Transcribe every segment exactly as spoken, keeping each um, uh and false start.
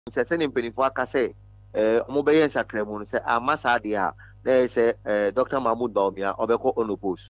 say send mpanyinfo aka say eh omo be yen sakremu no say amasa de a there say eh Doctor Mahmoud Bawumia obeko unoppose.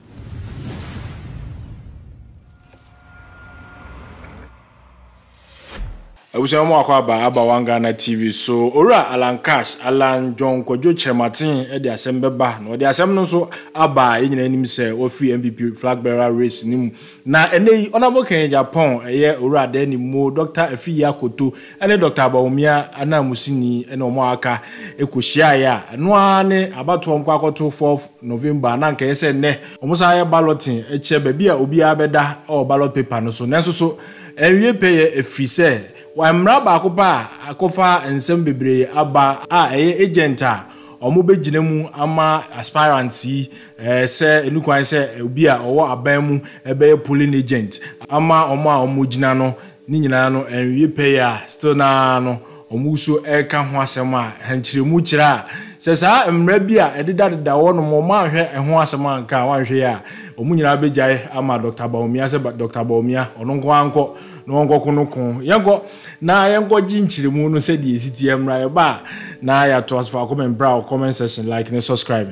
Awusa mo akwa ba aba wanga na T V so ora Alan Cash Alan John Kojo Chematin e de asem beba no de asem no so aba enyina nim se ofi N P P flag bearer race nim na enei onabo kan Agyapong eye ora de ni mo Doctor Afi Yakoto ene Doctor Bawumia ana musini ene omo aka ekohia ya no ane abato nkwa akoto fourth November na nka yese ne omo sa ya balloting e che ba bia obi abeda o ballot paper no so nenso so enwie peye efise wa mra ba akopa akofa ensem bebre aba a eye agent a omo begina mu ama aspirants eh se enukwan se obi a owo aban mu ebe polling agent ama omo a omo gina no ni nyina no enwie pay a still na no omo so e ka ho asem a henchiremu kira se sa mra bi a edida deda wo no mo ma hwe ho asem anka wan hwe a omo nyina begyae ama Doctor Bawumia se Doctor Bawumia ono nko anko no nko kono kon yenko na yenko ginchiremu no se di esiti emra ye ba na ya transfer comment bra comment section like and subscribe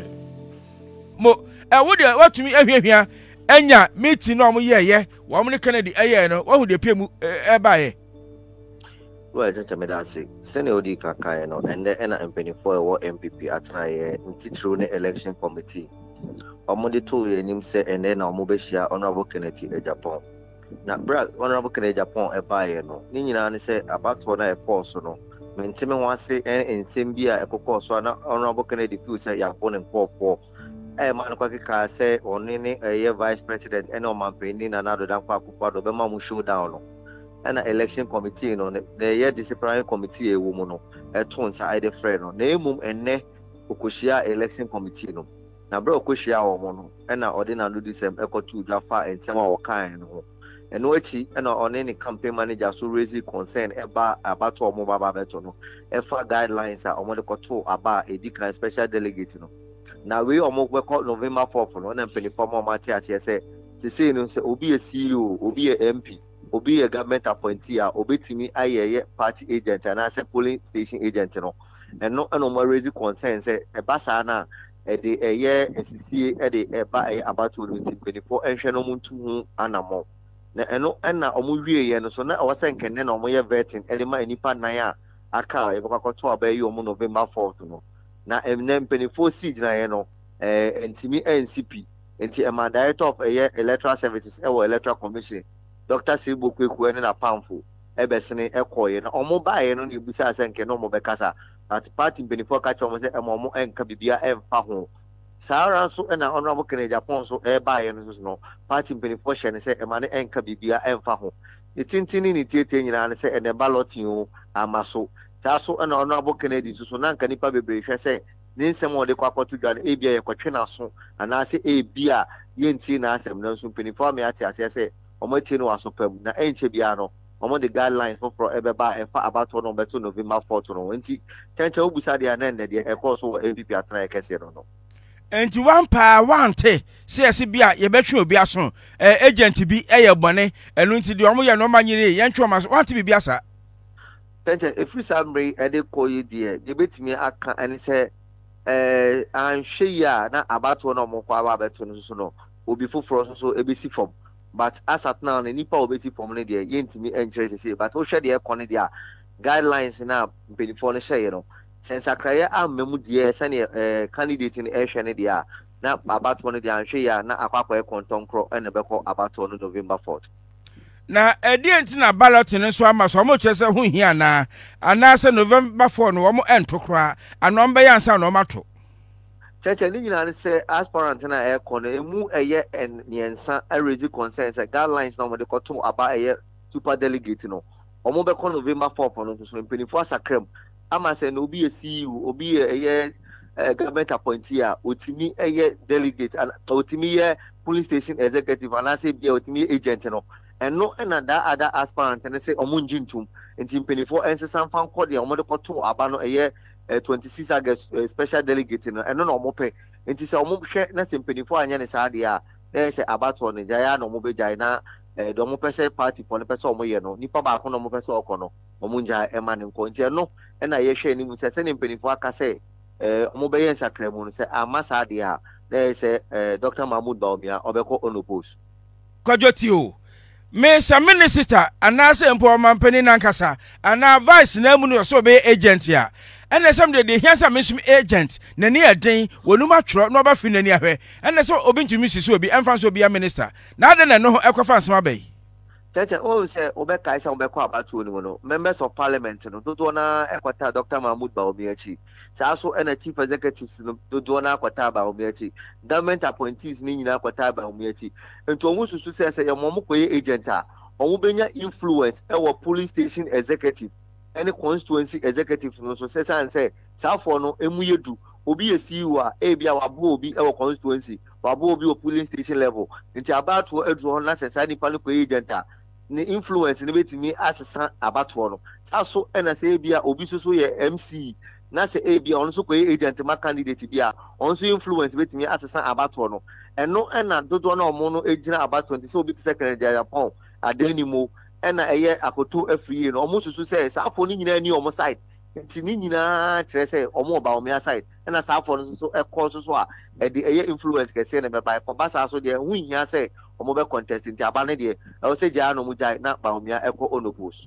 mo e wo de watumi ahwehwia enya meeting no mo ye ye wo mo ne Kennedy eye no wo hu de pemu e ba ye well just me that say send odi kaka no and then na mpanyinfo e wo N P P atena ye ntitru ne election committee omo de to ye nim se and then na omo be share honorable Kennedy Agyapong na bra honorable Kennedy Agyapong e ba ye no ni nyina ne se abato na e course no mentime ho ase en ensem bi a e course na honorable Kennedy feel say ya ko ne nkofo e man kwa kika se oni ne ye vice president eno mampeni na nado dan kwa kwado be ma mu showdown no na election committee no the year disciplinary committee e wo mu no e to nsa ide frɛ no na emum enne okohia election committee no na bro okohia wo mu no e na ordinary no disem e ko tu dwafa ensem a wo kan no eno echi e na oni ne campaign manager so raise concern e ba abato omo baba beto no e fa guidelines a omo de ko to aba edika special delegate no na we omo we ko November fourth no na mpanyinfo mo mate ase se se se no se obi e C E O obi e M P obi a government appointee a obetimi ayeye party agent and as a polling station agent no and no no more raise concern say e basa na e de eye nsisi e de e ba e about twenty-four enhwe no muntu hu anamo na eno na omo wie ye no so na o se nkene na omo ye vetting e de ma enipa nan a aka e bakakoto abayi omo November fourth no na emnem twenty-four siege na ye no eh ntimi N P P enti e ma director of eye electoral services e wo electoral commission Doctor Sibo Kweku ene na pamfo ebesene ekoye na omo baaye no ne busa asenke no mo bekasa at party benefo ka chomo se emo enka bibia emfa ho sara so na honorable Kennedy Agyapong so e baaye no so no party benefo hye ne se ema ne enka bibia emfa ho itintini ni tiete nyina ne se ene balloting o amaso ta so na honorable Kennedy so so na nka nipa bebre hwe se ne nsem o de kwakoto dwa e bia ye kwatwe na so ana se e bia ye nti na asem na so benefo me ate ase se omo ti no asopam na enche bia no omo the guidelines for ebeba efa about no beto November fourth no nti chenche obusa dia na ne de e course wo N P P atena e kese no no enti one pa one te se ese bia ye betwe obi aso agent bi eye bone enu nti de omo ye no manyire ye ntwe omo one te bi bia sa chenche efri sambre e de koyi de de betimi aka ani se eh anhwe ya na about no omo kwa ba beto no so no obi foforo so so ebesi form but as at now the nipa obeti from ne there yentimi interest say but o hwe de e kone there guidelines na mpanyinfo no hye no sense akraye amemu de se ne eh candidate ne e hwe ne there na abato no there hwe ya na akwakwa e kontonkro e ne beko abato no November fourth na edient na ballot ne so ama so mo kyese ho hia na ana se November fourth no mo entokra ano mbe yansa no mato Cheche ni nyina se aspirant na e kono emu eye en niensa a raise concerns guidelines na mo de koto aba eye super delegate no omo be kono November fourth no so mpanyinfo asakrem ama se no obi e C E O obi eye government appointee a otimi eye delegate and otimi ye police station executive and say be otimi agent no eno na da other aspirant na say omo njintum enti mpanyinfo ensesa fan kode omo de koto aba no eye Uh, twenty-six August uh, special delegate no eno no mo pe enti se omo hwe na se mpanifo anya ne sa de a na se abato ne jaya no mo be jaya na do mo pese party for ne pese omo ye no nipa ba ko no mo pese okono omunja e man nko nti no e na ye hwe ni mu se se ne mpanifo aka se eh omo be yen sakremu no se amasa de a na se eh Doctor Mahmoud Bawumia obeko unoppose kwadwoti o me sa minister anase empowerment pani nankasa ana vice na mu no so be agent ya ene sam de de hiansa mesum agent na ni eden wonum atro no ba fi na ni ahwe ene so obi ntumi sisi obi emfa so obi a minister na ade na no ekofa nsema bay Teacher, oh, say, Obeka is on Beko about two no members of parliament, no, Dodona, Equata, Doctor Mahmoud Bawumia, also and a chief executive, Dodona, Quata Bawumia, government appointees, Nina, Quata Bawumia, and to almost to say, a Momoko agent, or Ubenya influence, our police station executive, any constituency executive, no, so says and say, South for no, Emuyedu, Obi a C U A, Abia, Wabu, be our constituency, Wabu, be a police station level, into about to a draw, not a signing political agent. Ni influence ni betimi asesa abatoɔ no saso ɛna sɛ ebia obi soso yɛ M C na sɛ ebia ɔno so kɔyɛ agent ma candidate bia ɔno so influence betimi asesa abatoɔ no ɛno ɛna dodoɔ na ɔmo no egyina abatoɔ nti sɛ obi te sɛ Kennedy Agyapong adanimo ɛna ɛyɛ akoto afiri no ɔmo soso sɛ saafo no nyinaa ni ɔmo side nti ni nyinaa kyerɛ sɛ ɔmo Bawumia side ɛna saafo no so ɛkɔ so so a ɛde ɛyɛ influence kɛseɛ na mɛba ɛkɔba saa so deɛ ho nhia sɛ omo be contest nti abane de e o se gya no mu gya na Bawumia eko unoppose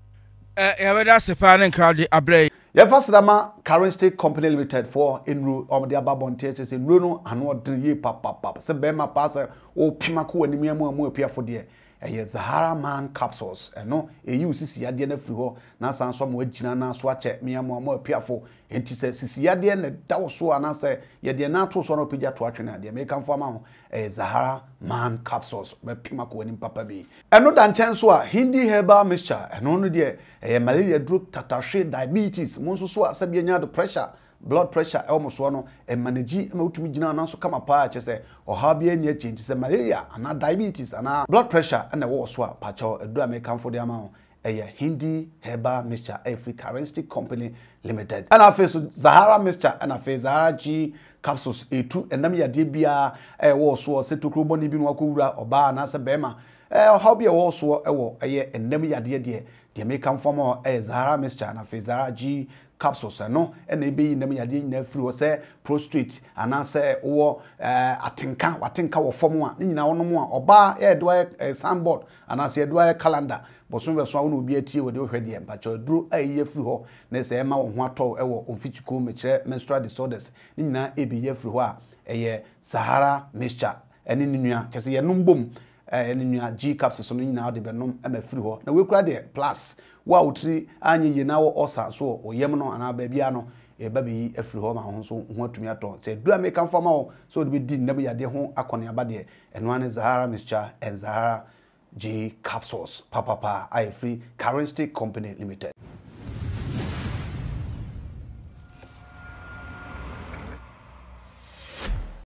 eh e weda sepa ne crowd abrɛ ye fasidama Currency Company Limited for enru om de ababonte se enru no ano odin ye papa papa se be ma pass o pima ko wani miamu amu apiafo de eye Zahara Man capsules eno eyi usisi ade na firi ho na san so mo agina na so ache miamu amu apiafo enti se sisi ade na dawo so ana se ye de na to so no pija to atwe na ade me kan fo ma ho eye Zahara Man capsules be pima ko wani papa bi eno da nchen so a Hindi herbal mixture eno no de eye malaria drug tatashe diabetes mo so so asabia nya the pressure blood pressure e omo so no e manage ma utumi gina na so kama pa che se o ha bia nya change se malaria ana diabetes ana blood pressure na wo so a pa cho edu American for the amount e Hindi herbal mixture Africa Currency Company Limited ana face Zahara mixture ana face Zahara G capsules e two enam ya de bia e wo so se tokro boni bi no akowura oba na se bema e o ha bia wo so e wo e enam ya de de the American form e Zahara mixture na face Zahara G capsules no ena ebe yi nam yade nyina free wo se prostrate ana se wo eh atenka watenka wo form a nyina wo no mo a oba e do e sandboard ana se do e calendar boso be so a wo no obi atie wo de hwede em pacho duro ayi free ho na se ema wo ho atɔ e wo onfichiko me kire menstrual disorders nyina ebe ye free ho a eye Zahara mixture ene nua kese ye no mbom eh nua G capsules no nyina de be nom ema free ho na we kura de plus wa utri anyi ye na wo osa so oyem no ana ba bia no e ba be afiri ho ma ho so ho atumi ato se du American farmer wo so de be di nam yade ho akone aba de eno ane Zahara mixture and Zahara G capsules papa pa I free Currency Company Limited.